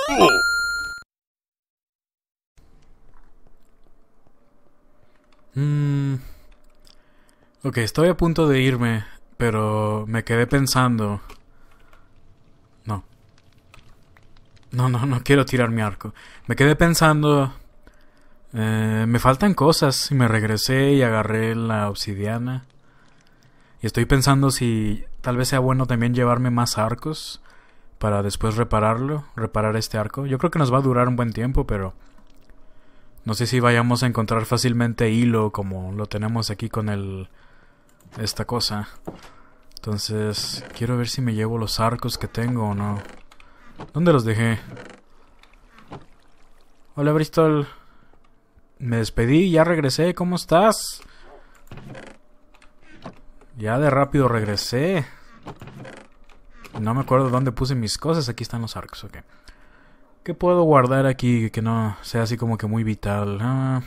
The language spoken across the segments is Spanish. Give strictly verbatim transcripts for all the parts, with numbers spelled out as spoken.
Mm. Ok, estoy a punto de irme, pero me quedé pensando. No. No, no, no quiero tirar mi arco. Me quedé pensando. Eh, me faltan cosas y me regresé y agarré la obsidiana. Y estoy pensando si tal vez sea bueno también llevarme más arcos para después repararlo, reparar este arco. Yo creo que nos va a durar un buen tiempo, pero no sé si vayamos a encontrar fácilmente hilo como lo tenemos aquí con el esta cosa. Entonces, quiero ver si me llevo los arcos que tengo o no. ¿Dónde los dejé? Hola, Bristol. Me despedí, ya regresé. ¿Cómo estás? Ya de rápido regresé. No me acuerdo dónde puse mis cosas. Aquí están los arcos, ok. ¿Qué puedo guardar aquí que no sea así como que muy vital? Ah,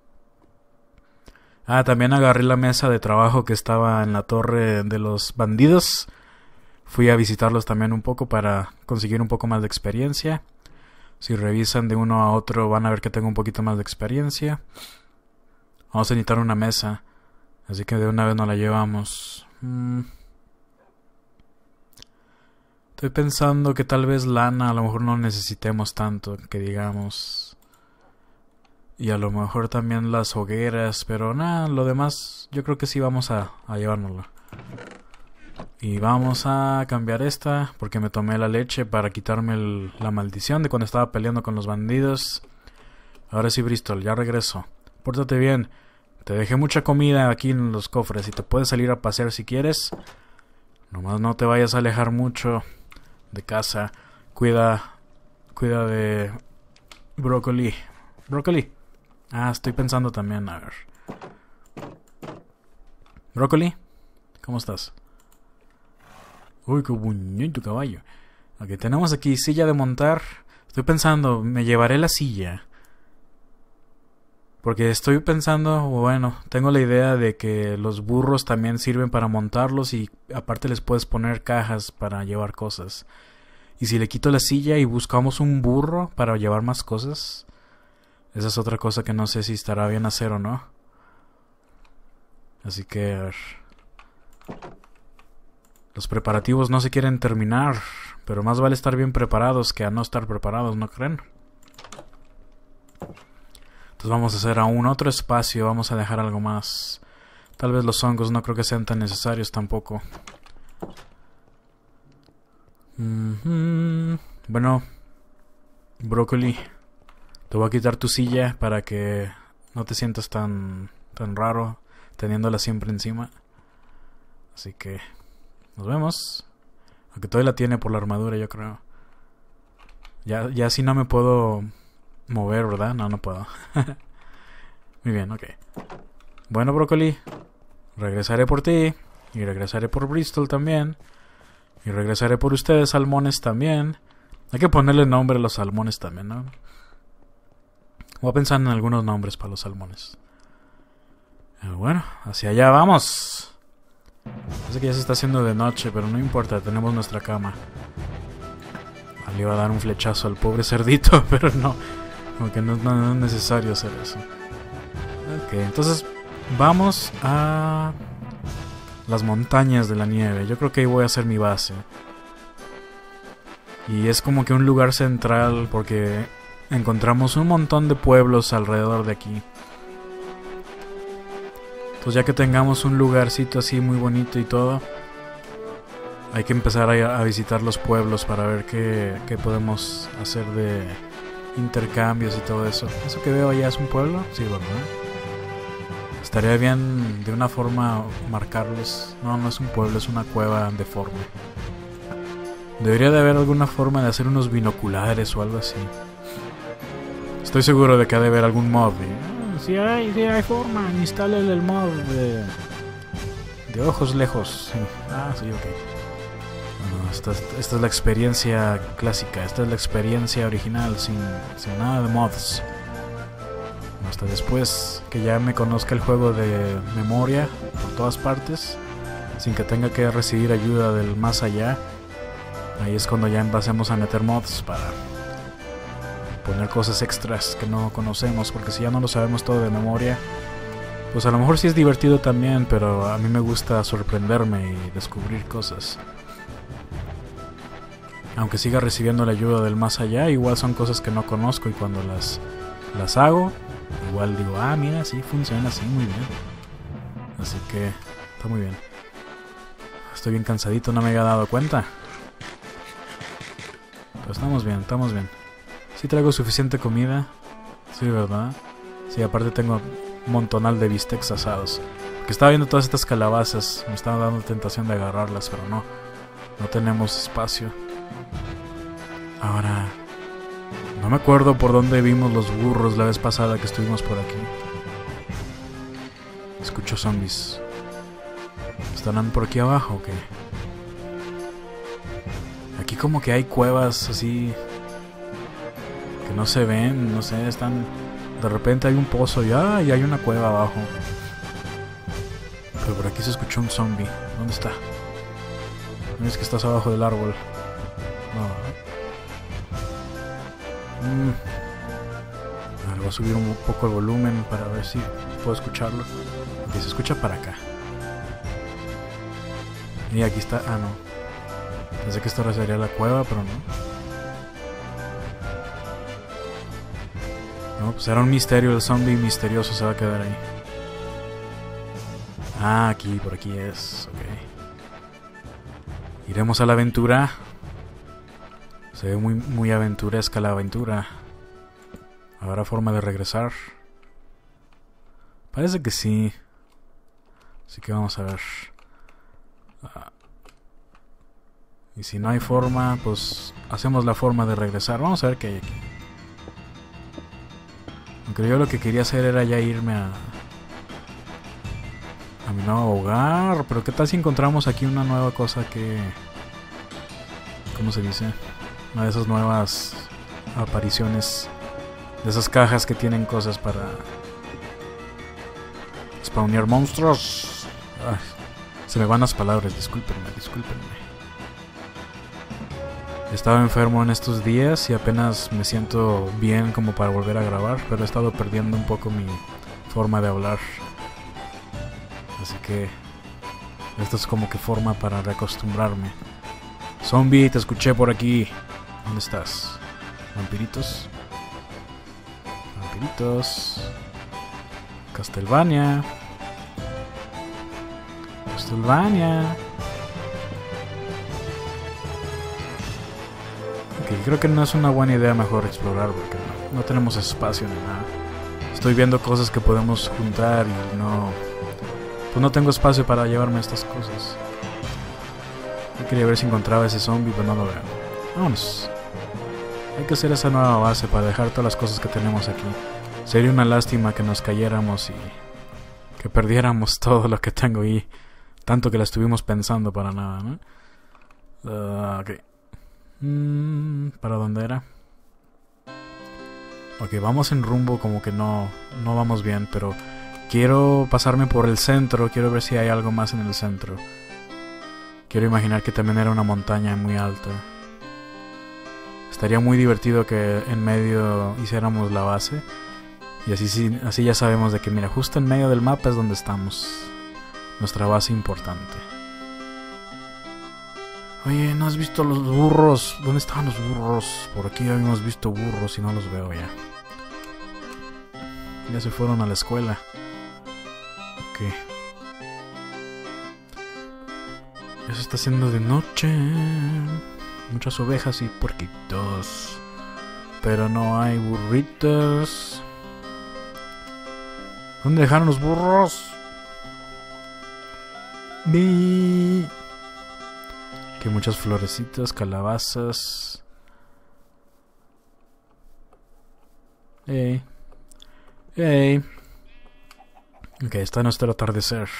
ah también agarré la mesa de trabajo que estaba en la torre de los bandidos. Fui a visitarlos también un poco para conseguir un poco más de experiencia. Si revisan de uno a otro van a ver que tengo un poquito más de experiencia. Vamos a necesitar una mesa. Así que de una vez nos la llevamos. Hmm. Estoy pensando que tal vez lana a lo mejor no necesitemos tanto, que digamos. Y a lo mejor también las hogueras, pero nada, lo demás yo creo que sí vamos a, a llevárnoslo. Y vamos a cambiar esta, porque me tomé la leche para quitarme el, la maldición de cuando estaba peleando con los bandidos. Ahora sí, Bristol, ya regreso. Pórtate bien. Te dejé mucha comida aquí en los cofres y te puedes salir a pasear si quieres. Nomás no te vayas a alejar mucho de casa. Cuida, cuida de Brócoli. Brócoli. Ah, estoy pensando también, a ver. Brócoli, ¿cómo estás? Uy, qué bonito caballo. Ok, tenemos aquí silla de montar. Estoy pensando, me llevaré la silla. Porque estoy pensando, bueno, tengo la idea de que los burros también sirven para montarlos y aparte les puedes poner cajas para llevar cosas. Y si le quito la silla y buscamos un burro para llevar más cosas, esa es otra cosa que no sé si estará bien hacer o no. Así que, a ver. Los preparativos no se quieren terminar, pero más vale estar bien preparados que a no estar preparados, ¿no creen? Entonces vamos a hacer aún otro espacio, vamos a dejar algo más. Tal vez los hongos no creo que sean tan necesarios tampoco. Mm-hmm. Bueno, Brócoli, te voy a quitar tu silla para que no te sientas tan, tan raro teniéndola siempre encima. Así que nos vemos. Aunque todavía la tiene por la armadura, yo creo. Ya, ya si no me puedo mover, ¿verdad? No, no puedo. Muy bien, ok. Bueno, Brócoli, regresaré por ti. Y regresaré por Bristol también. Y regresaré por ustedes, salmones, también. Hay que ponerle nombre a los salmones también, ¿no? Voy a pensar en algunos nombres para los salmones. Pero bueno, hacia allá vamos. Parece que ya se está haciendo de noche, pero no importa, tenemos nuestra cama. Le iba a dar un flechazo al pobre cerdito, pero no. Como que no, no, no es necesario hacer eso. Ok, entonces vamos a las montañas de la nieve. Yo creo que ahí voy a hacer mi base. Y es como que un lugar central porque encontramos un montón de pueblos alrededor de aquí. Entonces ya que tengamos un lugarcito así muy bonito y todo, hay que empezar a, a visitar los pueblos para ver qué, qué podemos hacer de intercambios y todo eso. ¿Eso que veo allá es un pueblo? Sí, ¿verdad? Estaría bien de una forma marcarlos. No, no es un pueblo, es una cueva deforme. Debería de haber alguna forma de hacer unos binoculares o algo así. Estoy seguro de que ha de haber algún mod. ¿eh? Si hay, si hay forma, instálale el mod de, de ojos lejos. Sí. Ah, sí, ok. Bueno, esta, esta es la experiencia clásica. Esta es la experiencia original, sin, sin nada de mods. Hasta después que ya me conozca el juego de memoria por todas partes, sin que tenga que recibir ayuda del más allá. Ahí es cuando ya empecemos a meter mods para poner cosas extras que no conocemos, porque si ya no lo sabemos todo de memoria, pues a lo mejor sí es divertido también, pero a mí me gusta sorprenderme y descubrir cosas. Aunque siga recibiendo la ayuda del más allá, igual son cosas que no conozco y cuando las, las hago, igual digo, ah, mira, sí, funciona así, muy bien. Así que está muy bien. Estoy bien cansadito, no me había dado cuenta. Pero estamos bien, estamos bien. Sí traigo suficiente comida. Sí, ¿verdad? Sí, aparte tengo un montonal de bistecs asados. Porque estaba viendo todas estas calabazas. Me estaba dando tentación de agarrarlas, pero no. No tenemos espacio. Ahora, no me acuerdo por dónde vimos los burros la vez pasada que estuvimos por aquí. Escucho zombies. ¿Estarán por aquí abajo o qué? Aquí como que hay cuevas así que no se ven, no sé, están... De repente hay un pozo y, ah, y hay una cueva abajo. Pero por aquí se escuchó un zombie. ¿Dónde está? No es que estás abajo del árbol. No. Mm. A ver, voy a subir un poco el volumen para ver si puedo escucharlo. Ok, se escucha para acá. Y aquí está... Ah, no. Pensé que esto sería la cueva, pero no. No, pues era un misterio. El zombie misterioso se va a quedar ahí. Ah, aquí, por aquí es. Ok. Iremos a la aventura. Se ve muy, muy aventuresca la aventura. ¿Habrá forma de regresar? Parece que sí. Así que vamos a ver. Ah. Y si no hay forma, pues hacemos la forma de regresar. Vamos a ver qué hay aquí. Aunque yo lo que quería hacer era ya irme a... a mi nuevo hogar. Pero qué tal si encontramos aquí una nueva cosa que... ¿Cómo se dice? Una de esas nuevas apariciones. De esas cajas que tienen cosas para... spawnear monstruos. Ay, se me van las palabras, discúlpenme, discúlpenme. He estado enfermo en estos días y apenas me siento bien como para volver a grabar, pero he estado perdiendo un poco mi forma de hablar. Así que esto es como que forma para reacostumbrarme. Zombie, te escuché por aquí. ¿Dónde estás? Vampiritos. Vampiritos. Castlevania. Castlevania. Ok, creo que no es una buena idea mejor explorar porque no, no tenemos espacio ni nada. Estoy viendo cosas que podemos juntar y no... Pues no tengo espacio para llevarme estas cosas. Yo quería ver si encontraba ese zombie, pero no lo veo. Vámonos. Hay que hacer esa nueva base para dejar todas las cosas que tenemos aquí. Sería una lástima que nos cayéramos y que perdiéramos todo lo que tengo ahí. Tanto que la estuvimos pensando para nada, ¿no? Uh, ok. Mm, ¿Para dónde era? Ok, vamos en rumbo como que no, no vamos bien, pero quiero pasarme por el centro. Quiero ver si hay algo más en el centro. Quiero imaginar que también era una montaña muy alta. Estaría muy divertido que en medio hiciéramos la base. Y así, sí, así ya sabemos de que, mira, justo en medio del mapa es donde estamos. Nuestra base importante. Oye, ¿no has visto los burros? ¿Dónde estaban los burros? Por aquí habíamos visto burros y no los veo ya. Ya se fueron a la escuela. Ok. Ya se está haciendo de noche. Muchas ovejas y puerquitos. Pero no hay burritos. ¿Dónde dejaron los burros? Vi que muchas florecitas, calabazas. Ey. Ey. Ok, está nuestro atardecer.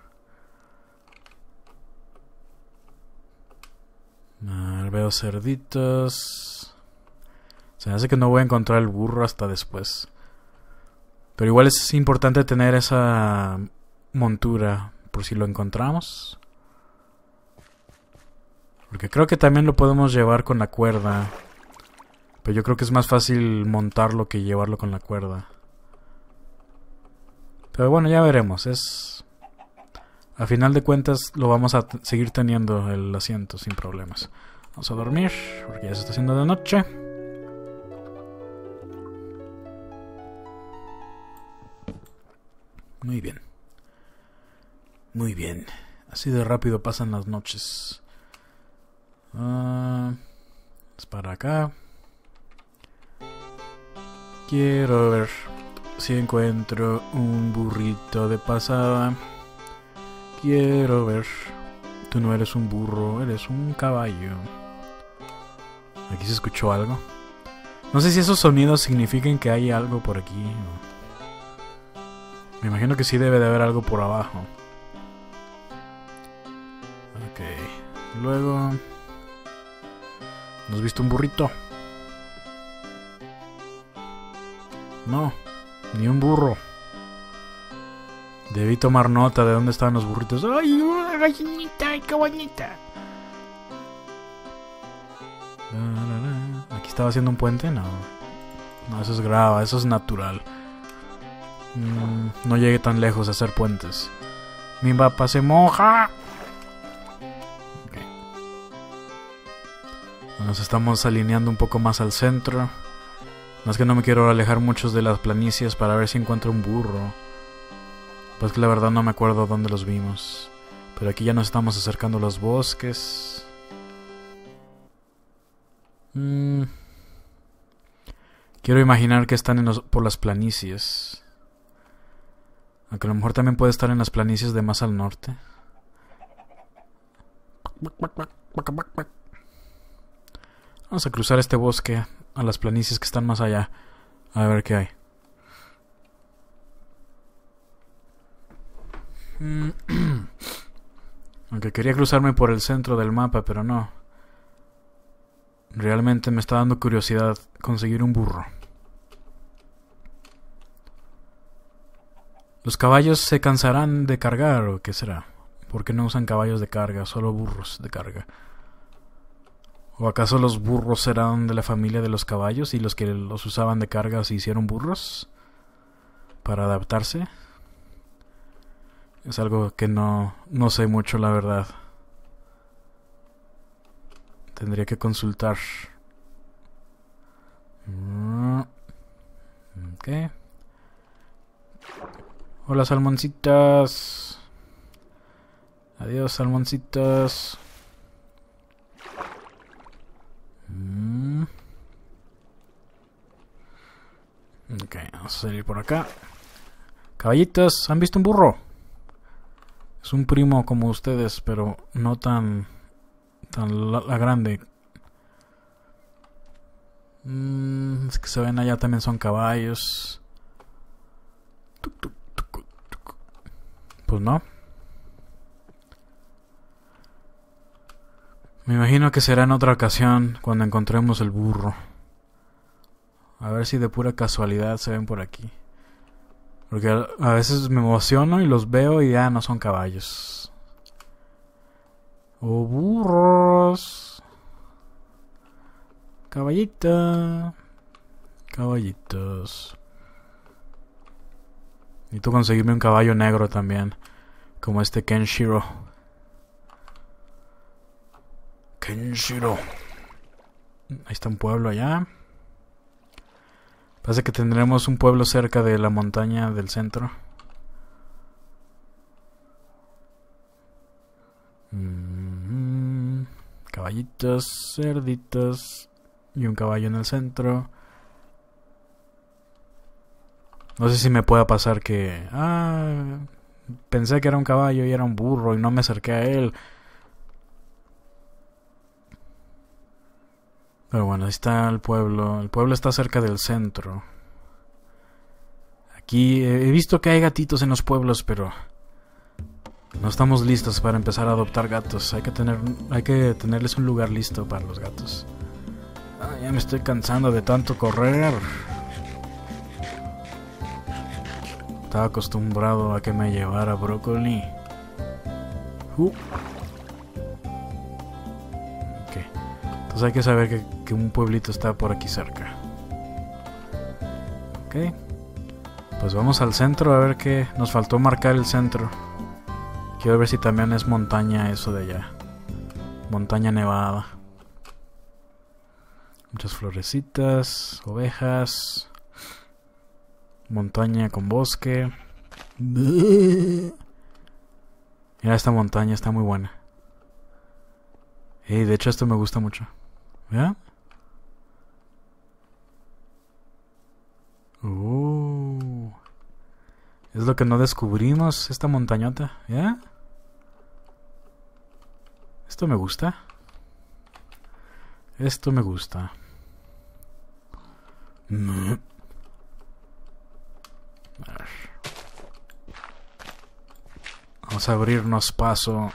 Ah, veo cerditos. Se me hace que no voy a encontrar el burro hasta después. Pero igual es importante tener esa montura por si lo encontramos. Porque creo que también lo podemos llevar con la cuerda Pero yo creo que es más fácil montarlo que llevarlo con la cuerda. Pero bueno, ya veremos. Es... A final de cuentas lo vamos a seguir teniendo el asiento sin problemas. Vamos a dormir porque ya se está haciendo de noche. Muy bien. Muy bien. Así de rápido pasan las noches. Uh, es para acá. Quiero ver si encuentro un burrito de pasada. Quiero ver. Tú no eres un burro, eres un caballo. Aquí se escuchó algo. No sé si esos sonidos significan que hay algo por aquí. Me imagino que sí debe de haber algo por abajo. Ok. Luego... ¿No has visto un burrito? No, ni un burro. Debí tomar nota de dónde estaban los burritos. ¡Ay, una gallinita! ¡Ay, qué bonita! ¿Aquí estaba haciendo un puente? No. No, eso es grava, eso es natural. Mm, no llegue tan lejos a hacer puentes. Mi papá se moja. Okay. Nos estamos alineando un poco más al centro. No es que no me quiero alejar mucho de las planicies para ver si encuentro un burro. Pues que la verdad no me acuerdo dónde los vimos. Pero aquí ya nos estamos acercando a los bosques. Mm. Quiero imaginar que están en los, por las planicies. Aunque a lo mejor también puede estar en las planicies de más al norte. Vamos a cruzar este bosque a las planicies que están más allá. A ver qué hay. Aunque quería cruzarme por el centro del mapa, pero no. Realmente me está dando curiosidad conseguir un burro. ¿Los caballos se cansarán de cargar o qué será? ¿Por qué no usan caballos de carga, solo burros de carga? ¿O acaso los burros serán de la familia de los caballos y los que los usaban de carga se hicieron burros? ¿Para adaptarse? Es algo que no, no sé mucho, la verdad. Tendría que consultar. Ok. Hola, salmoncitas. Adiós, salmoncitas. Mm. Ok, vamos a salir por acá. Caballitos, ¿han visto un burro? Es un primo como ustedes, pero no tan... tan la, la grande. Mm, es que se ven allá también son caballos. Pues no. Me imagino que será en otra ocasión cuando encontremos el burro. A ver si de pura casualidad se ven por aquí. Porque a, a veces me emociono y los veo y ya no son caballos. ¡Oh, burros! Caballita. Caballitos. Necesito conseguirme un caballo negro también. Como este Kenshiro. Kenshiro. Ahí está un pueblo allá. Parece que tendremos un pueblo cerca de la montaña del centro. Mm-hmm. Caballitos, cerditos. Y un caballo en el centro. No sé si me pueda pasar que... Ah, pensé que era un caballo y era un burro y no me acerqué a él. Pero bueno, ahí está el pueblo. El pueblo está cerca del centro. Aquí he visto que hay gatitos en los pueblos, pero... no estamos listos para empezar a adoptar gatos. Hay que tener, hay que tenerles un lugar listo para los gatos. Ah, ya me estoy cansando de tanto correr. Estaba acostumbrado a que me llevara brócoli. Uh. Ok. Entonces hay que saber que que un pueblito está por aquí cerca. Ok. Pues vamos al centro a ver qué... Nos faltó marcar el centro. Quiero ver si también es montaña eso de allá. Montaña nevada. Muchas florecitas, ovejas. Montaña con bosque. Mira, esta montaña está muy buena. Y de hecho esto me gusta mucho. ¿Ya? Uh, es lo que no descubrimos, esta montañota. ¿Ya? Esto me gusta. Esto me gusta. Mm. A ver. Vamos a abrirnos paso.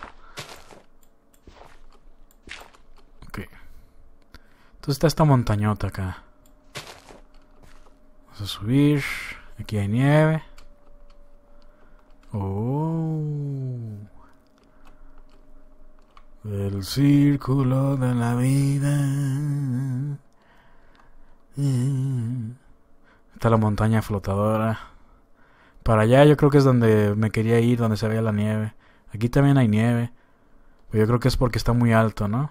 Ok. Entonces está esta montañota acá. Vamos a subir. Aquí hay nieve. Oh. El círculo de la vida. Está la montaña flotadora. Para allá yo creo que es donde me quería ir, donde se veía la nieve. Aquí también hay nieve. Pero yo creo que es porque está muy alto, ¿no?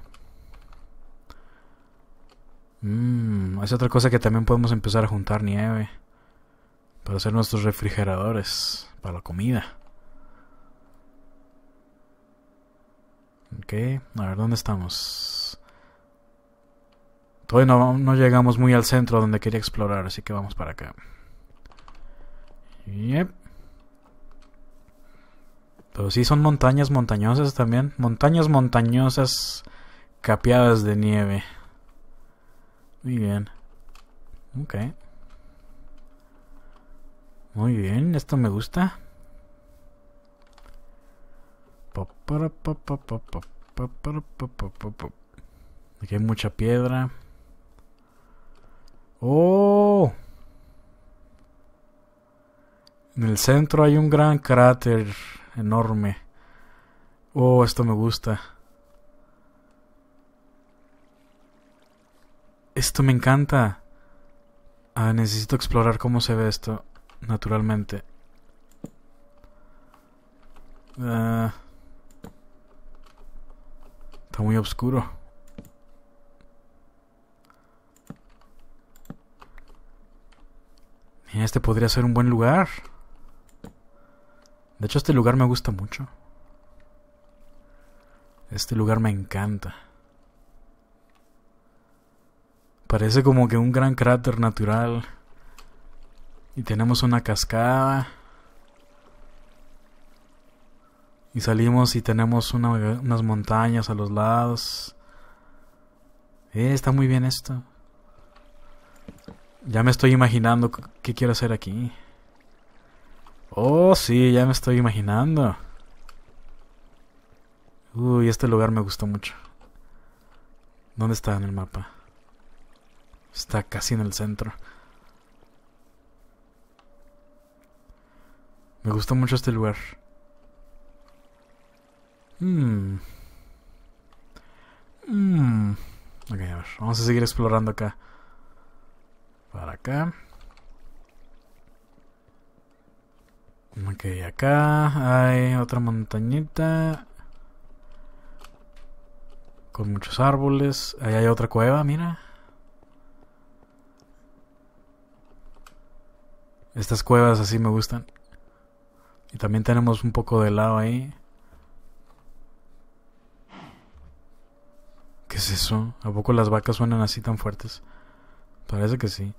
Mmm, es otra cosa que también podemos empezar a juntar nieve. Para hacer nuestros refrigeradores. Para la comida. Ok, a ver, ¿dónde estamos? Todavía no, no llegamos muy al centro donde quería explorar, así que vamos para acá. Yep. Pero sí son montañas montañosas también. Montañas montañosas capeadas de nieve. Muy bien. Ok. Muy bien, esto me gusta. Aquí hay mucha piedra. ¡Oh! En el centro hay un gran cráter enorme. Oh, esto me gusta. Esto me encanta. Ah, necesito explorar cómo se ve esto naturalmente. Ah... Está muy oscuro. Y este podría ser un buen lugar. De hecho, este lugar me gusta mucho. Este lugar me encanta. Parece como que un gran cráter natural. Y tenemos una cascada. Y salimos y tenemos una, unas montañas a los lados. Eh, está muy bien esto. Ya me estoy imaginando qué quiero hacer aquí. Oh, sí, ya me estoy imaginando. Uy, este lugar me gustó mucho. ¿Dónde está en el mapa? Está casi en el centro. Me gustó mucho este lugar. Mmm. Mmm. Ok, a ver, vamos a seguir explorando acá. Para acá. Ok, acá hay otra montañita. Con muchos árboles. Ahí hay otra cueva, mira. Estas cuevas así me gustan. Y también tenemos un poco de lava ahí. ¿Qué es eso? ¿A poco las vacas suenan así tan fuertes? Parece que sí.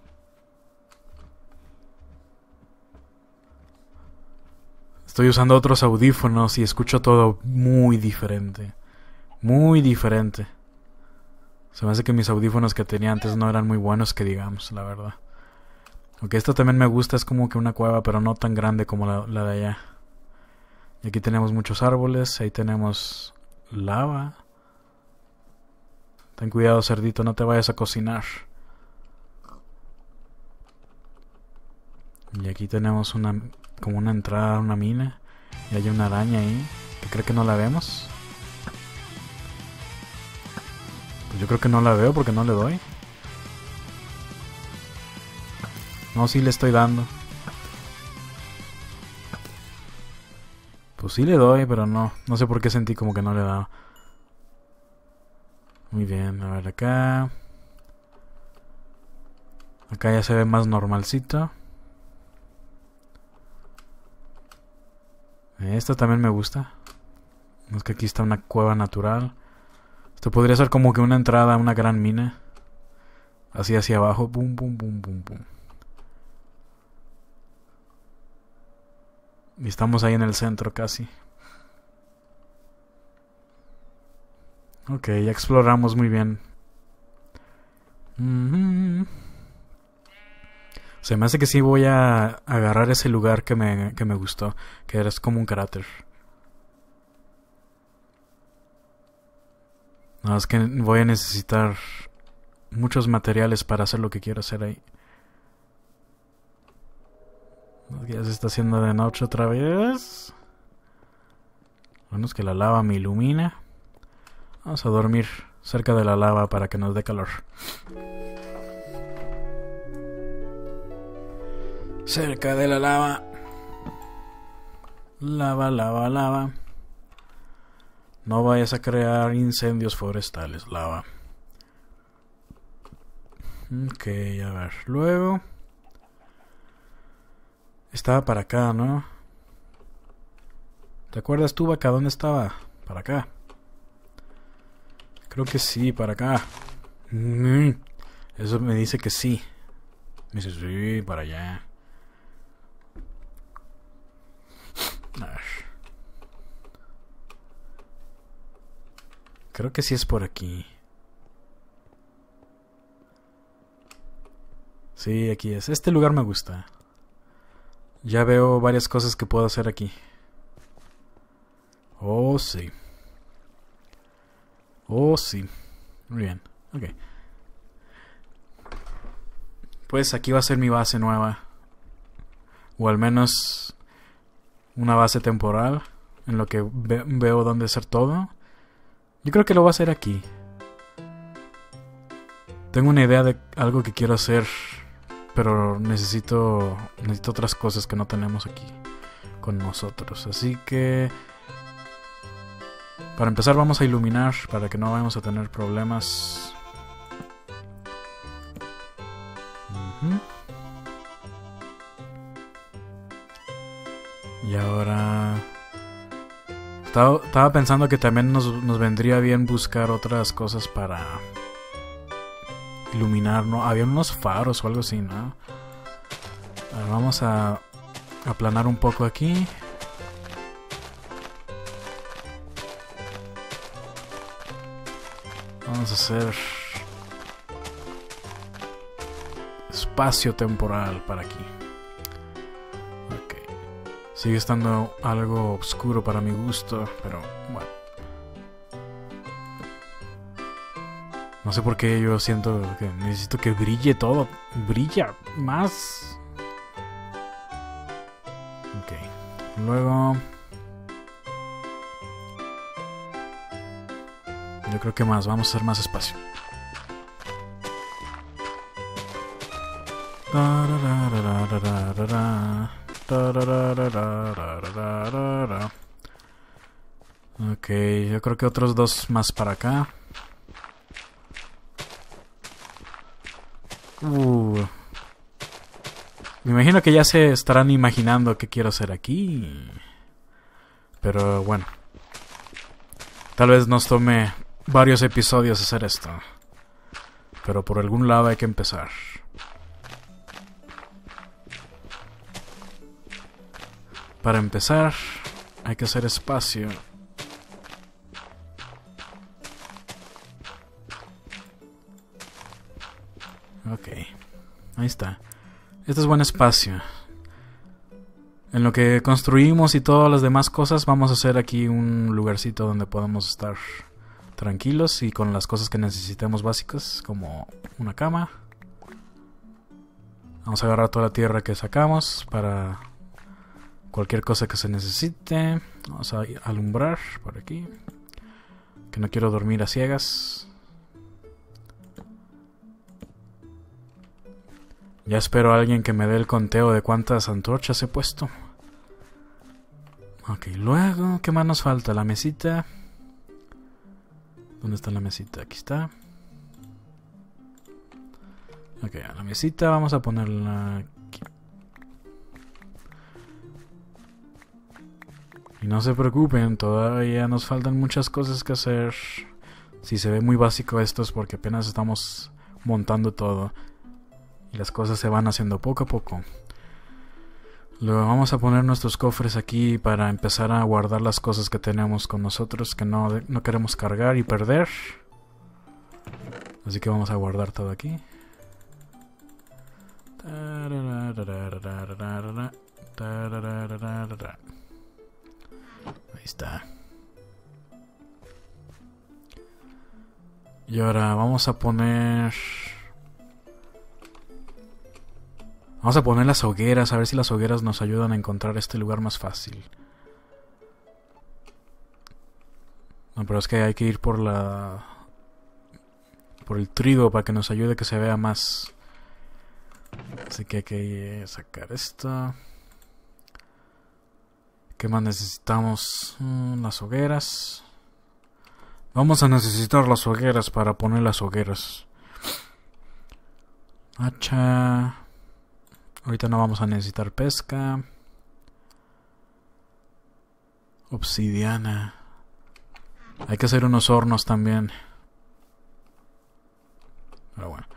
Estoy usando otros audífonos y escucho todo muy diferente. Muy diferente. Se me hace que mis audífonos que tenía antes no eran muy buenos, que digamos, la verdad. Aunque esto también me gusta, es como que una cueva, pero no tan grande como la, la de allá. Y aquí tenemos muchos árboles, ahí tenemos lava. Ten cuidado, cerdito, no te vayas a cocinar. Y aquí tenemos una como una entrada a una mina. Y hay una araña ahí, que creo que no la vemos. Pues yo creo que no la veo porque no le doy. No, sí le estoy dando. Pues sí le doy, pero no. No sé por qué sentí como que no le daba. Muy bien, a ver acá. Acá ya se ve más normalcito. Esta también me gusta. Es que aquí está una cueva natural. Esto podría ser como que una entrada a una gran mina. Así hacia abajo. Pum, pum, pum, pum, pum. Y estamos ahí en el centro casi. Ok, ya exploramos muy bien. Mm-hmm. Se me hace que sí voy a agarrar ese lugar que me, que me gustó. Que era como un cráter. No, es que voy a necesitar muchos materiales para hacer lo que quiero hacer ahí. Ya se está haciendo de noche otra vez. Bueno, es que la lava me ilumina. Vamos a dormir cerca de la lava para que nos dé calor. Cerca de la lava. Lava, lava, lava. No vayas a crear incendios forestales, lava. Ok, a ver. Luego... Estaba para acá, ¿no? ¿Te acuerdas tú, vaca? ¿Dónde estaba? Para acá. Creo que sí, para acá. Mm, eso me dice que sí. Me dice, sí, para allá. Creo que sí es por aquí. Sí, aquí es. Este lugar me gusta. Ya veo varias cosas que puedo hacer aquí. Oh, sí. Oh, sí. Muy bien. Ok. Pues aquí va a ser mi base nueva. O al menos una base temporal. En lo que ve veo dónde hacer todo. Yo creo que lo voy a hacer aquí. Tengo una idea de algo que quiero hacer. Pero necesito, necesito otras cosas que no tenemos aquí con nosotros. Así que... Para empezar vamos a iluminar para que no vayamos a tener problemas. Uh-huh. Y ahora... Estaba, estaba pensando que también nos, nos vendría bien buscar otras cosas para... iluminar, ¿no? Había unos faros o algo así, ¿no? A ver, vamos a aplanar un poco aquí. Vamos a hacer espacio temporal para aquí. Ok. Sigue estando algo oscuro para mi gusto, pero bueno. No sé por qué yo siento que necesito que brille todo. Brilla más. Ok. Luego... Yo creo que más. Vamos a hacer más espacio. Ok, yo creo que otros dos más para acá. Uh. Me imagino que ya se estarán imaginando qué quiero hacer aquí. Pero bueno. Tal vez nos tome varios episodios hacer esto. Pero por algún lado hay que empezar. Para empezar, hay que hacer espacio. Ok, ahí está. Este es buen espacio. En lo que construimos y todas las demás cosas, vamos a hacer aquí un lugarcito donde podamos estar tranquilos y con las cosas que necesitemos básicas, como una cama. Vamos a agarrar toda la tierra que sacamos para cualquier cosa que se necesite. Vamos a alumbrar por aquí, que no quiero dormir a ciegas. Ya espero a alguien que me dé el conteo de cuántas antorchas he puesto. Ok, luego, ¿qué más nos falta? La mesita. ¿Dónde está la mesita? Aquí está. Ok, a la mesita vamos a ponerla aquí. Y no se preocupen, todavía nos faltan muchas cosas que hacer. Si se ve muy básico esto es porque apenas estamos montando todo. Y las cosas se van haciendo poco a poco. Luego vamos a poner nuestros cofres aquí para empezar a guardar las cosas que tenemos con nosotros que no, no queremos cargar y perder. Así que vamos a guardar todo aquí. Ahí está. Y ahora vamos a poner... Vamos a poner las hogueras, a ver si las hogueras nos ayudan a encontrar este lugar más fácil. No, pero es que hay que ir por la... por el trigo para que nos ayude a que se vea más. Así que hay que sacar esto. ¿Qué más necesitamos? Mm, las hogueras. Vamos a necesitar las hogueras para poner las hogueras. Hacha. Ahorita no vamos a necesitar pesca. Obsidiana. Hay que hacer unos hornos también. Pero bueno.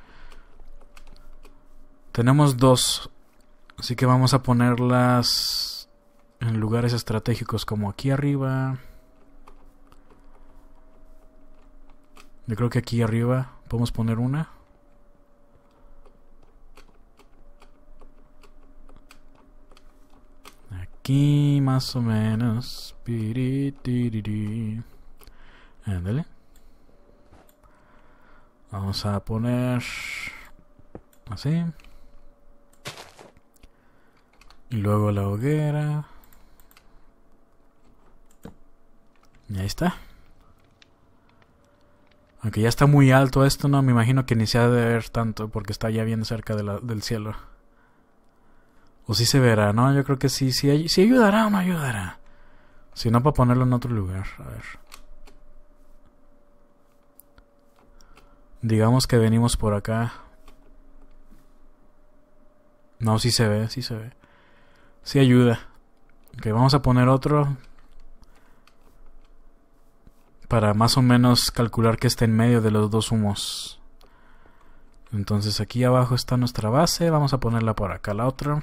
Tenemos dos. Así que vamos a ponerlas en lugares estratégicos como aquí arriba. Yo creo que aquí arriba podemos poner una. Aquí más o menos. Ándale. Vamos a poner así. Y luego la hoguera. Y ahí está. Aunque ya está muy alto esto, no me imagino que ni se ha de ver tanto porque está ya bien cerca de la, del cielo. O sí se verá, ¿no? Yo creo que sí, sí, sí ayudará o no ayudará. Si no, para ponerlo en otro lugar. A ver. Digamos que venimos por acá. No, sí se ve, sí se ve. Sí ayuda. Ok, vamos a poner otro. Para más o menos calcular que esté en medio de los dos humos. Entonces aquí abajo está nuestra base. Vamos a ponerla por acá la otra.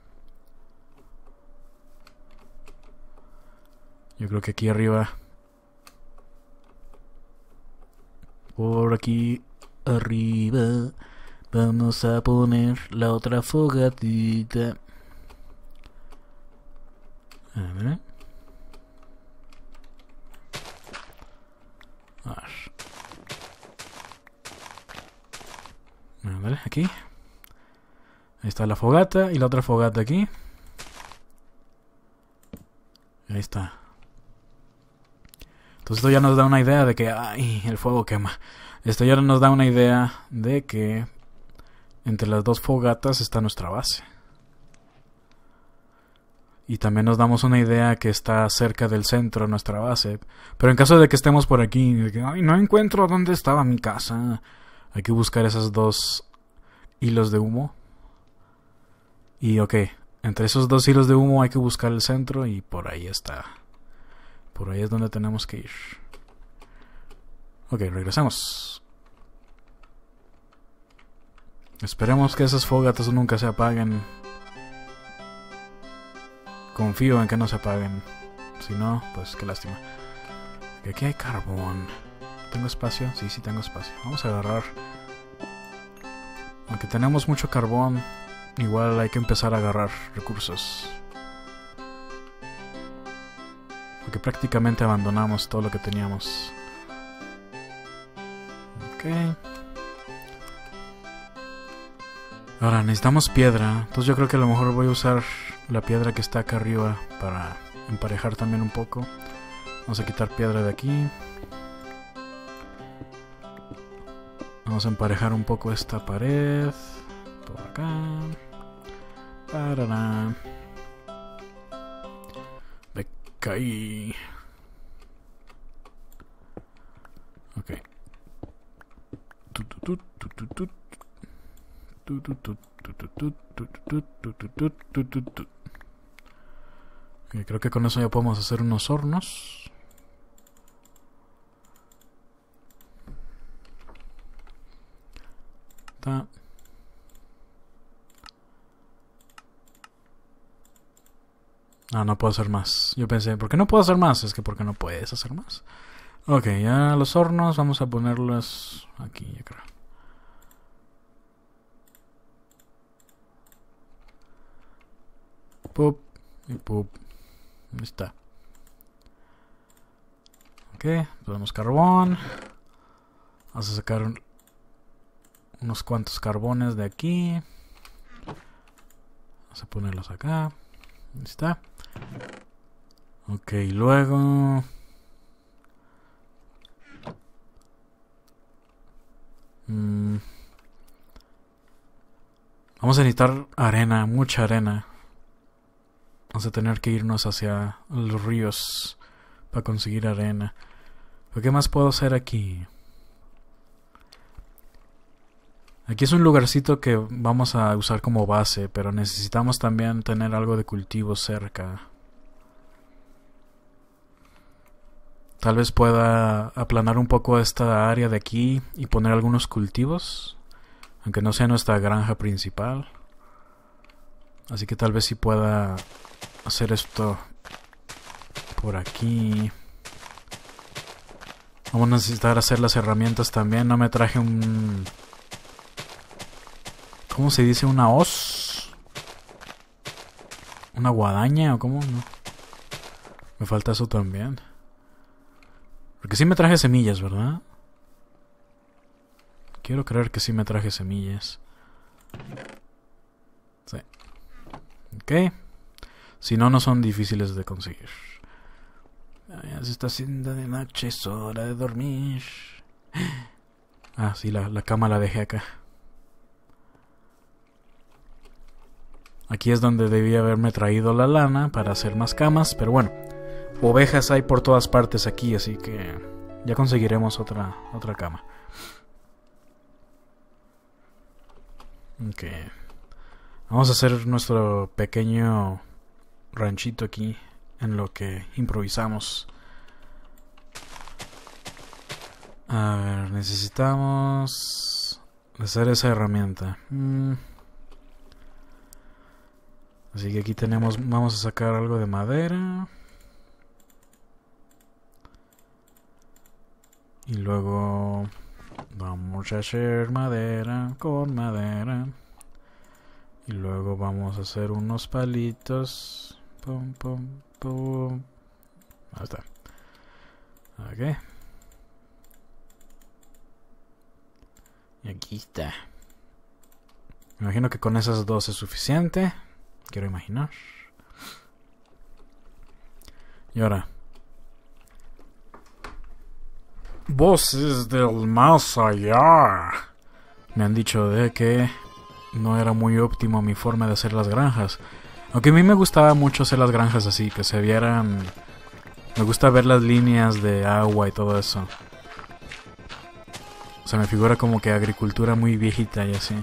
Yo creo que aquí arriba. Por aquí arriba. Vamos a poner la otra fogatita. A ver. A ver. Ándale, aquí. Ahí está la fogata y la otra fogata aquí. Ahí está. Entonces esto ya nos da una idea de que... ¡Ay! El fuego quema. Esto ya nos da una idea de que entre las dos fogatas está nuestra base. Y también nos damos una idea que está cerca del centro nuestra base. Pero en caso de que estemos por aquí, de que ay, no encuentro dónde estaba mi casa, hay que buscar esos dos hilos de humo. Y ok, entre esos dos hilos de humo hay que buscar el centro y por ahí está. Por ahí es donde tenemos que ir. Ok, regresamos. Esperemos que esas fogatas nunca se apaguen. Confío en que no se apaguen. Si no, pues qué lástima. Aquí hay carbón. ¿Tengo espacio? Sí, sí tengo espacio. Vamos a agarrar. Aunque tenemos mucho carbón, igual hay que empezar a agarrar recursos. Porque prácticamente abandonamos todo lo que teníamos. Ok. Ahora necesitamos piedra. Entonces yo creo que a lo mejor voy a usar la piedra que está acá arriba para emparejar también un poco. Vamos a quitar piedra de aquí. Vamos a emparejar un poco esta pared por acá. Parará. Me caí. Ok. Okay, creo que con eso ya podemos hacer unos hornos. Ta. Ah, no puedo hacer más. Yo pensé, ¿por qué no puedo hacer más? Es que ¿por qué no puedes hacer más? Ok, ya los hornos vamos a ponerlos aquí, yo creo. Pup y pup. Ahí está. Ok, ponemos carbón. Vamos a sacar un, unos cuantos carbones de aquí. Vamos a ponerlos acá. Ahí está. Ok, luego... Mm, vamos a necesitar arena, mucha arena. Vamos a tener que irnos hacia los ríos para conseguir arena. ¿Pero qué más puedo hacer aquí? Aquí es un lugarcito que vamos a usar como base, pero necesitamos también tener algo de cultivo cerca. Tal vez pueda aplanar un poco esta área de aquí y poner algunos cultivos, aunque no sea nuestra granja principal. Así que tal vez sí pueda hacer esto por aquí. Vamos a necesitar hacer las herramientas también. No me traje un... ¿Cómo se dice? ¿Una hoz? ¿Una guadaña o cómo? No. Me falta eso también. Porque sí me traje semillas, ¿verdad? Quiero creer que sí me traje semillas. Sí. Ok. Si no, no son difíciles de conseguir. Ya se está haciendo de noche, es hora de dormir. Ah, sí, la, la cama la dejé acá. Aquí es donde debía haberme traído la lana para hacer más camas, pero bueno. Ovejas hay por todas partes aquí, así que ya conseguiremos otra, otra cama. Ok. Vamos a hacer nuestro pequeño ranchito aquí en lo que improvisamos. A ver, necesitamos hacer esa herramienta. Mm. Así que aquí tenemos, vamos a sacar algo de madera. Y luego vamos a hacer madera con madera. Y luego vamos a hacer unos palitos. Pum, pum, pum. Ahí está. Ok. Y aquí está. Me imagino que con esas dos es suficiente. Quiero imaginar. Y ahora. Voces del más allá. Me han dicho de que no era muy óptimo mi forma de hacer las granjas. Aunque a mí me gustaba mucho hacer las granjas así, que se vieran... Me gusta ver las líneas de agua y todo eso. O sea, me figura como que agricultura muy viejita y así.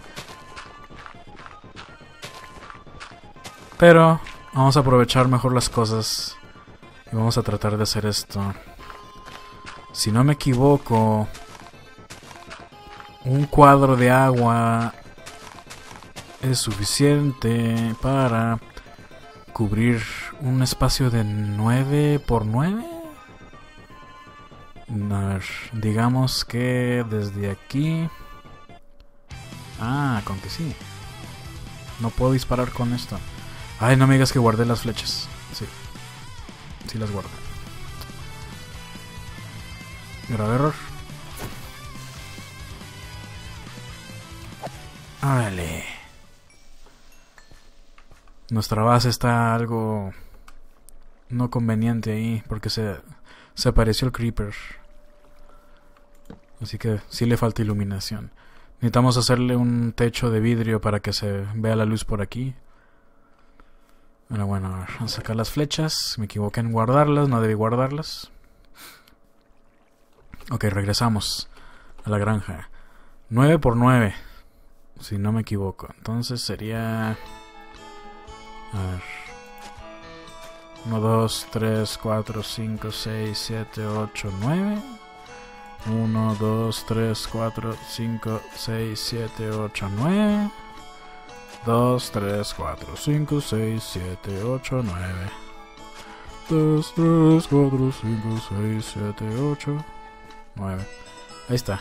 Pero vamos a aprovechar mejor las cosas y vamos a tratar de hacer esto. Si no me equivoco, un cuadro de agua es suficiente para cubrir un espacio de nueve por nueve. A ver, digamos que desde aquí... Ah, con que sí. No puedo disparar con esto. Ay, no me digas que guardé las flechas. Sí, sí las guardé. Grave error. Órale. Nuestra base está algo no conveniente ahí porque se, se apareció el creeper. Así que sí le falta iluminación. Necesitamos hacerle un techo de vidrio para que se vea la luz por aquí. Pero bueno, a ver, vamos a sacar las flechas. Me equivoqué en guardarlas, no debí guardarlas. Ok, regresamos a la granja. nueve por nueve, si no me equivoco. Entonces sería... A ver... uno, dos, tres, cuatro, cinco, seis, siete, ocho, nueve. uno, dos, tres, cuatro, cinco, seis, siete, ocho, nueve. dos, tres, cuatro, cinco, seis, siete, ocho, nueve. dos, tres, cuatro, cinco, seis, siete, ocho, nueve. Ahí está.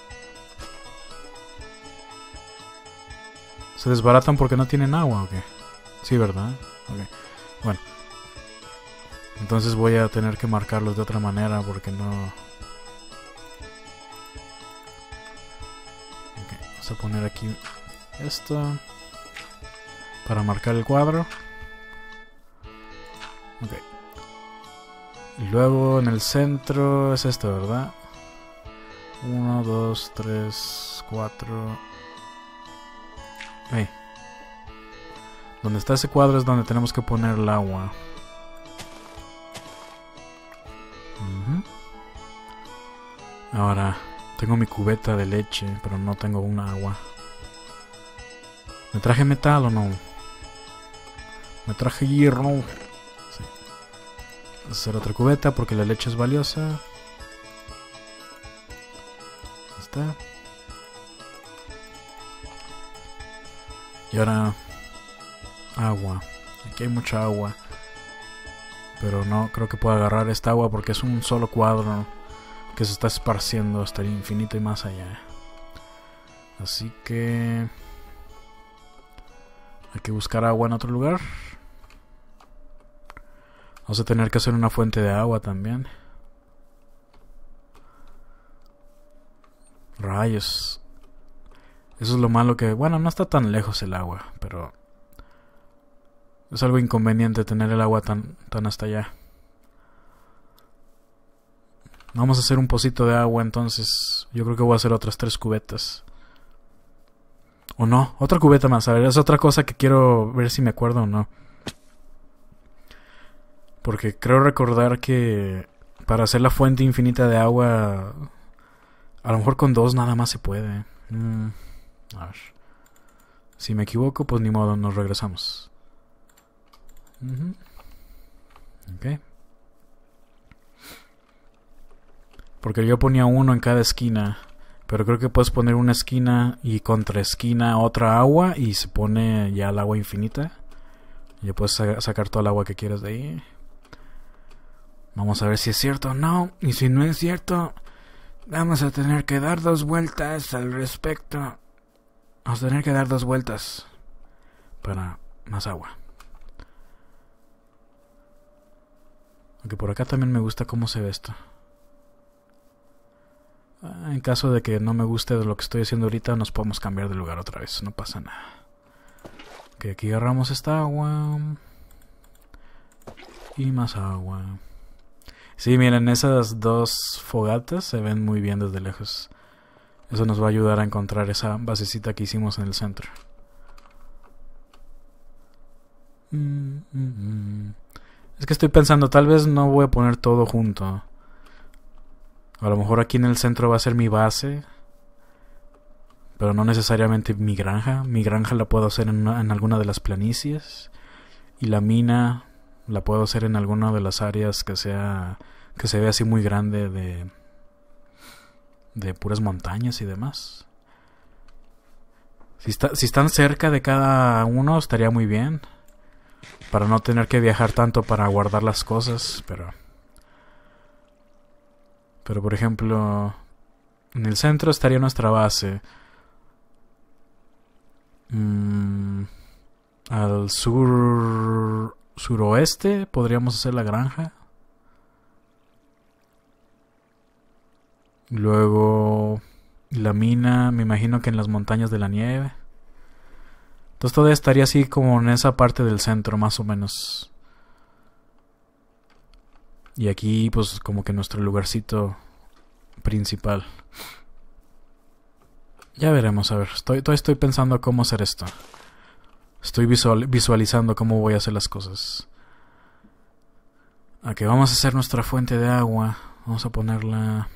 ¿Se desbaratan porque no tienen agua o qué? Sí, ¿verdad? Ok. Bueno. Entonces voy a tener que marcarlos de otra manera porque no... Ok, vamos a poner aquí esto para marcar el cuadro. Ok. Y luego en el centro es esto, ¿verdad? uno, dos, tres, cuatro... Hey. Donde está ese cuadro es donde tenemos que poner el agua. Uh-huh. Ahora, tengo mi cubeta de leche, pero no tengo un agua. ¿Me traje metal o no? Me traje hierro. Sí. Voy a hacer otra cubeta porque la leche es valiosa. Ahí está. Y ahora... agua. Aquí hay mucha agua. Pero no creo que pueda agarrar esta agua porque es un solo cuadro que se está esparciendo hasta el infinito y más allá. Así que... hay que buscar agua en otro lugar. Vamos a tener que hacer una fuente de agua también. Rayos. Eso es lo malo que... bueno, no está tan lejos el agua, pero... es algo inconveniente tener el agua tan, tan hasta allá. Vamos a hacer un pocito de agua entonces. Yo creo que voy a hacer otras tres cubetas. O no, otra cubeta más. A ver, es otra cosa que quiero ver si me acuerdo o no. Porque creo recordar que para hacer la fuente infinita de agua, a lo mejor con dos nada más se puede. Mm, a ver. Si me equivoco, pues ni modo, nos regresamos. Uh-huh. Ok. Porque yo ponía uno en cada esquina. Pero creo que puedes poner una esquina y contra esquina otra agua y se pone ya el agua infinita. Y ya puedes sa- sacar todo el agua que quieras de ahí. Vamos a ver si es cierto o no. Y si no es cierto, vamos a tener que dar dos vueltas al respecto. Vamos a tener que dar dos vueltas para más agua. Aunque por acá también me gusta cómo se ve esto. En caso de que no me guste de lo que estoy haciendo ahorita, nos podemos cambiar de lugar otra vez. No pasa nada. Ok, aquí agarramos esta agua. Y más agua. Sí, miren, esas dos fogatas se ven muy bien desde lejos. Eso nos va a ayudar a encontrar esa basecita que hicimos en el centro. Mm, mm, mm. Es que estoy pensando, tal vez no voy a poner todo junto. A lo mejor aquí en el centro va a ser mi base. Pero no necesariamente mi granja. Mi granja la puedo hacer en, una, en alguna de las planicies. Y la mina la puedo hacer en alguna de las áreas que sea que se vea así muy grande de de puras montañas y demás. Si, está, si están cerca de cada uno estaría muy bien. Para no tener que viajar tanto para guardar las cosas. Pero... Pero por ejemplo... en el centro estaría nuestra base. Mm, al sur... suroeste podríamos hacer la granja. Luego... la mina, me imagino que en las montañas de la nieve. Entonces todavía estaría así como en esa parte del centro, más o menos. Y aquí pues como que nuestro lugarcito principal. Ya veremos, a ver. Estoy, todavía estoy pensando cómo hacer esto. Estoy visual, visualizando cómo voy a hacer las cosas. Ok, vamos a hacer nuestra fuente de agua. Vamos a ponerla...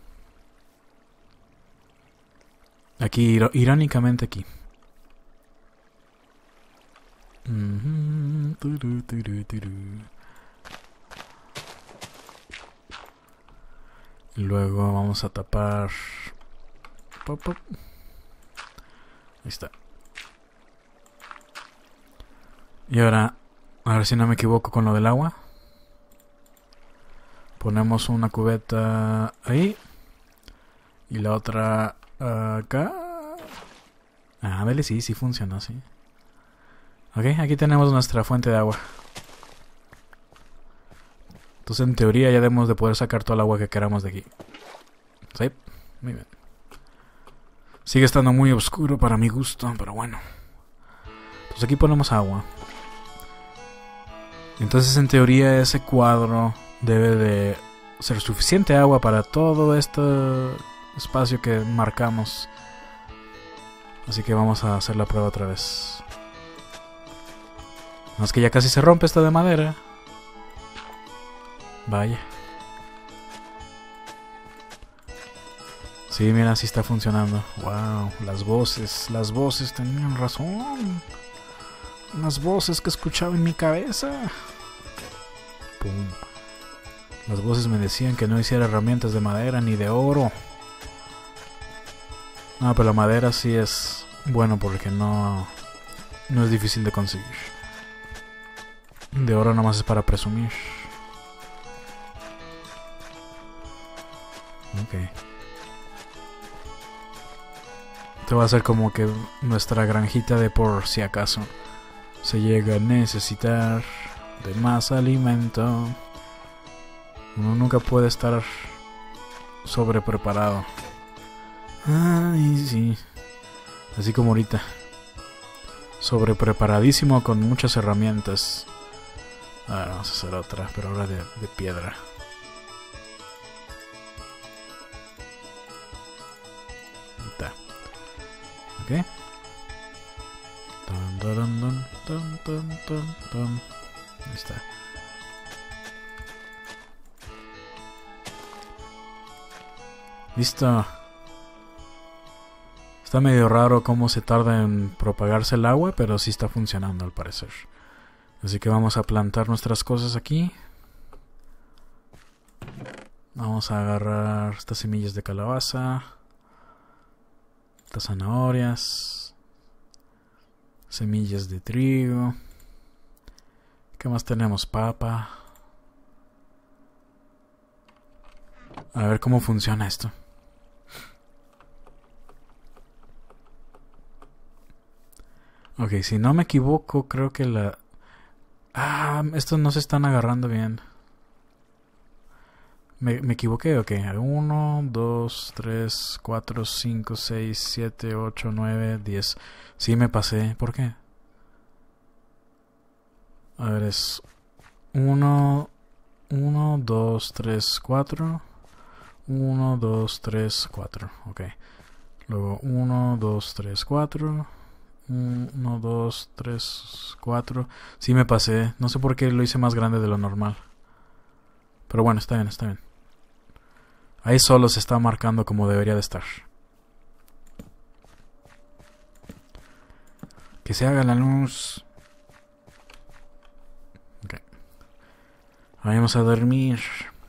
aquí, ir irónicamente aquí. Mm-hmm. Turu, turu, turu. Y luego vamos a tapar... Pop, pop. Ahí está. Y ahora, a ver si no me equivoco con lo del agua. Ponemos una cubeta ahí. Y la otra acá. Ah, vale, sí, sí funciona, sí. Ok, aquí tenemos nuestra fuente de agua. Entonces, en teoría, ya debemos de poder sacar todo el agua que queramos de aquí. Sí, muy bien. Sigue estando muy oscuro para mi gusto, pero bueno. Entonces aquí ponemos agua. Entonces en teoría ese cuadro debe de ser suficiente agua para todo este espacio que marcamos. Así que vamos a hacer la prueba otra vez. Más que ya casi se rompe esta de madera. Vaya. Sí, mira, sí está funcionando. Wow, las voces, las voces tenían razón. Las voces que escuchaba en mi cabeza. Pum. Las voces me decían que no hiciera herramientas de madera ni de oro. No, pero la madera sí es bueno porque no, no es difícil de conseguir. De oro nomás es para presumir. Ok. Esto va a ser como que nuestra granjita de por si acaso se llega a necesitar de más alimento. Uno nunca puede estar sobrepreparado. Ay, sí. Así como ahorita. Sobrepreparadísimo con muchas herramientas. Ahora vamos a hacer otra, pero ahora de, de piedra. Ahí está. Ok. Tan, taran, tan, tan, tan, tan. Ahí está. Listo. Está medio raro cómo se tarda en propagarse el agua, pero sí está funcionando al parecer. Así que vamos a plantar nuestras cosas aquí. Vamos a agarrar estas semillas de calabaza. Estas zanahorias. Semillas de trigo. ¿Qué más tenemos? Papa. A ver cómo funciona esto. Ok, si no me equivoco, creo que la... Ah, estos no se están agarrando bien. Me, me equivoqué, ok. uno, dos, tres, cuatro, cinco, seis, siete, ocho, nueve, diez. Sí, me pasé. ¿Por qué? A ver, es... uno, uno, dos, tres, cuatro. uno, dos, tres, cuatro. Ok. Luego uno, dos, tres, cuatro. uno, dos, tres, cuatro. Sí me pasé. No sé por qué lo hice más grande de lo normal. Pero bueno, está bien, está bien. Ahí solo se está marcando como debería de estar. Que se haga la luz. Ok. Vamos a dormir.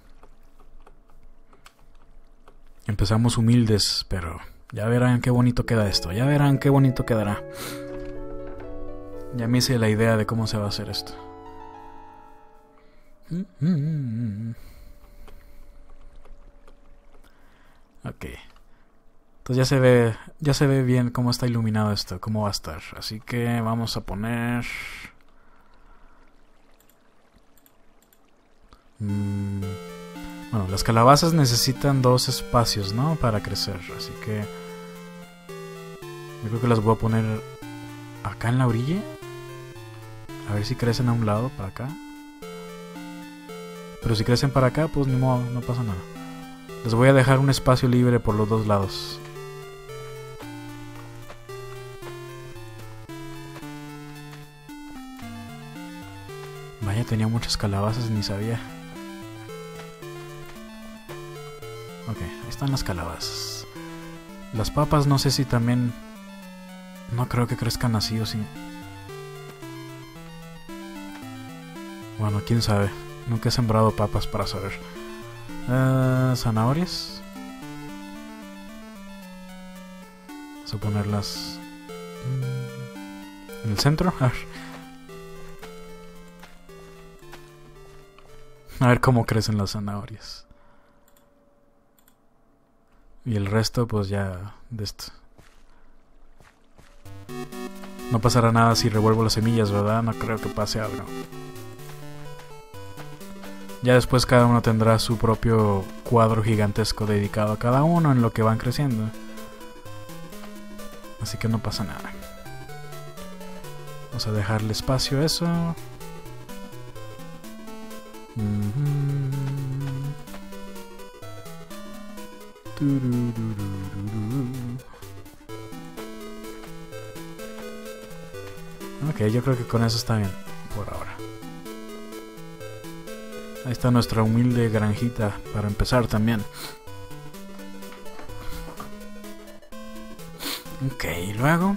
Empezamos humildes, pero... ya verán qué bonito queda esto. Ya verán qué bonito quedará. Ya me hice la idea de cómo se va a hacer esto. Ok. Entonces ya se ve, ya se ve bien cómo está iluminado esto, cómo va a estar. Así que vamos a poner... Mm, bueno, las calabazas necesitan dos espacios, ¿no? Para crecer. Así que... yo creo que las voy a poner acá en la orilla. A ver si crecen a un lado, para acá. Pero si crecen para acá, pues ni modo, no pasa nada. Les voy a dejar un espacio libre por los dos lados. Vaya, tenía muchas calabazas, ni sabía. Ok, ahí están las calabazas. Las papas no sé si también... No creo que crezcan así o sí. Bueno, quién sabe. Nunca he sembrado papas para saber. Uh, zanahorias. Vamos a ponerlas en el centro. A ver. A ver cómo crecen las zanahorias. Y el resto pues ya de esto. No pasará nada si revuelvo las semillas, ¿verdad? No creo que pase algo. Ya después cada uno tendrá su propio cuadro gigantesco dedicado a cada uno en lo que van creciendo. Así que no pasa nada. Vamos a dejarle espacio a eso. Mm-hmm. Ok, yo creo que con eso está bien por ahora. Ahí está nuestra humilde granjita para empezar también. Ok, y luego...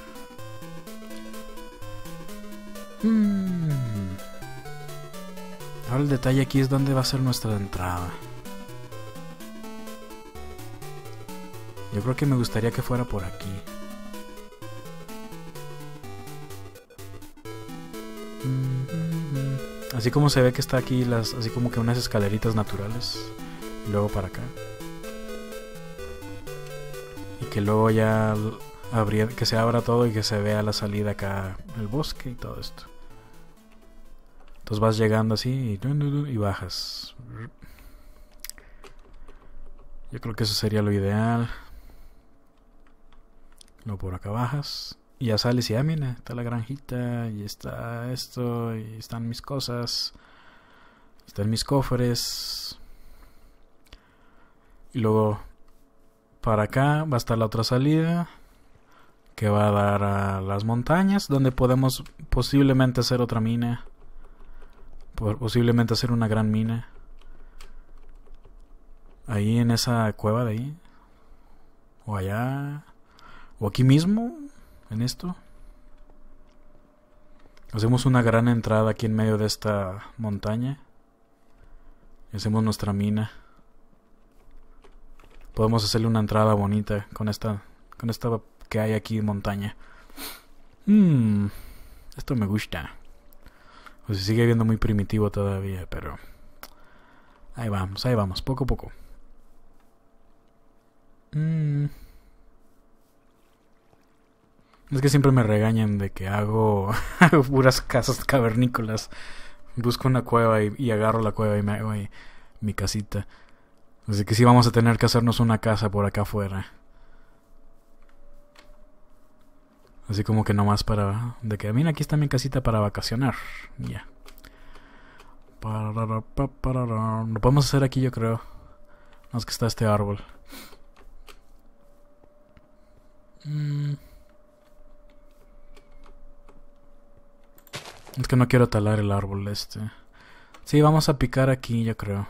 Hmm. Ahora el detalle aquí es dónde va a ser nuestra entrada. Yo creo que me gustaría que fuera por aquí. Así como se ve que está aquí, las, así como que unas escaleritas naturales. Y luego para acá. Y que luego ya abrir, que se abra todo y que se vea la salida acá, el bosque y todo esto. Entonces vas llegando así y, y bajas. Yo creo que eso sería lo ideal. Luego por acá bajas. Y ya sales y ah, mira, está la granjita. Y está esto. Y están mis cosas. Están mis cofres. Y luego para acá va a estar la otra salida, que va a dar a las montañas, donde podemos posiblemente hacer otra mina. Posiblemente hacer una gran mina. Ahí en esa cueva de ahí. O allá. O aquí mismo. En esto. Hacemos una gran entrada aquí en medio de esta montaña. Y hacemos nuestra mina. Podemos hacerle una entrada bonita con esta, con esta que hay aquí en montaña. Mmm. Esto me gusta. Pues se sigue viendo muy primitivo todavía, pero... Ahí vamos, ahí vamos, poco a poco. Mm. Es que siempre me regañan de que hago, hago puras casas cavernícolas. Busco una cueva y, y agarro la cueva y me hago ahí mi casita. Así que sí vamos a tener que hacernos una casa por acá afuera. Así como que nomás para... De que, mira, aquí está mi casita para vacacionar. Ya. Lo podemos hacer aquí, yo creo. Más que está este árbol. Mm. Es que no quiero talar el árbol este. Sí, vamos a picar aquí, yo creo.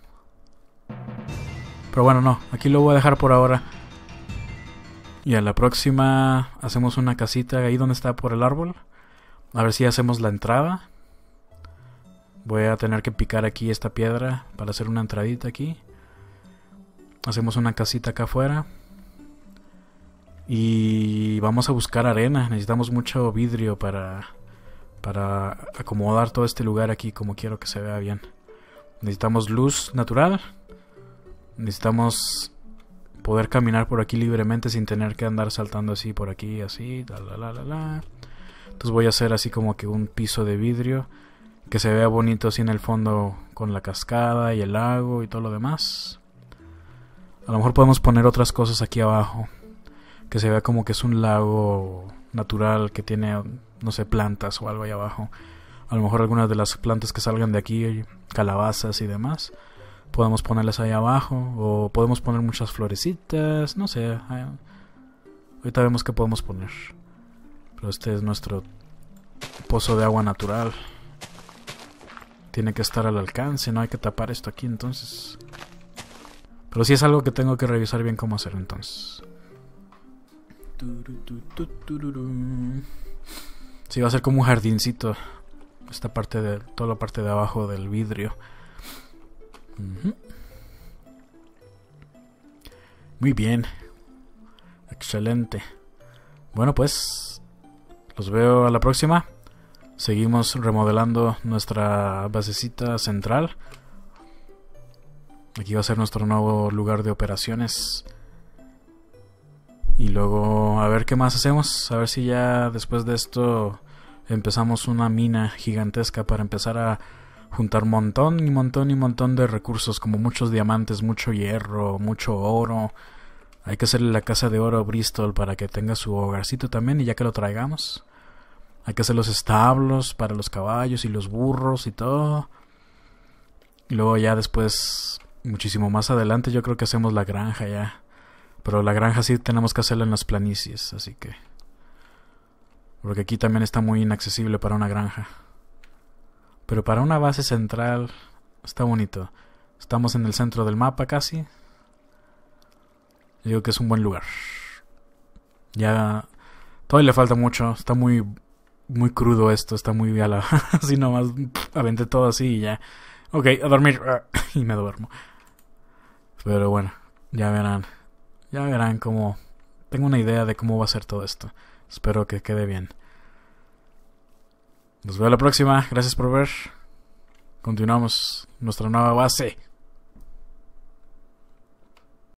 Pero bueno, no. Aquí lo voy a dejar por ahora. Y a la próxima hacemos una casita ahí donde está por el árbol. A ver si hacemos la entrada. Voy a tener que picar aquí esta piedra para hacer una entradita aquí. Hacemos una casita acá afuera. Y vamos a buscar arena. Necesitamos mucho vidrio para, para acomodar todo este lugar aquí como quiero que se vea bien. Necesitamos luz natural. Necesitamos poder caminar por aquí libremente sin tener que andar saltando así por aquí, así, la la la la la. Entonces voy a hacer así como que un piso de vidrio que se vea bonito así en el fondo con la cascada y el lago y todo lo demás. A lo mejor podemos poner otras cosas aquí abajo que se vea como que es un lago natural que tiene, no sé, plantas o algo ahí abajo. A lo mejor algunas de las plantas que salgan de aquí, calabazas y demás, podemos ponerlas ahí abajo. O podemos poner muchas florecitas, no sé. Ahorita vemos qué podemos poner. Pero este es nuestro pozo de agua natural. tiene que estar al alcance. No hay que tapar esto aquí entonces. Pero sí es algo que tengo que revisar bien cómo hacer entonces. Sí, va a ser como un jardincito. Esta parte de... toda la parte de abajo del vidrio. Uh-huh. Muy bien. Excelente. Bueno, pues los veo a la próxima. Seguimos remodelando nuestra basecita central. Aquí va a ser nuestro nuevo lugar de operaciones. Y luego a ver qué más hacemos. A ver si ya después de esto empezamos una mina gigantesca para empezar a juntar montón y montón y montón de recursos, como muchos diamantes, mucho hierro, mucho oro. Hay que hacerle la casa de oro a Bristol para que tenga su hogarcito también, y ya que lo traigamos hay que hacer los establos para los caballos y los burros y todo. Y luego ya después, muchísimo más adelante, yo creo que hacemos la granja ya. Pero la granja sí tenemos que hacerla en las planicies, así que... porque aquí también está muy inaccesible para una granja. Pero para una base central está bonito. Estamos en el centro del mapa casi. Digo que es un buen lugar. Ya... todavía le falta mucho. Está muy... muy crudo esto. Está muy a la... así nomás aventé todo así y ya. Ok, a dormir. Y me duermo. Pero bueno, ya verán. Ya verán cómo... tengo una idea de cómo va a ser todo esto. Espero que quede bien. Nos vemos la próxima. Gracias por ver. Continuamos nuestra nueva base.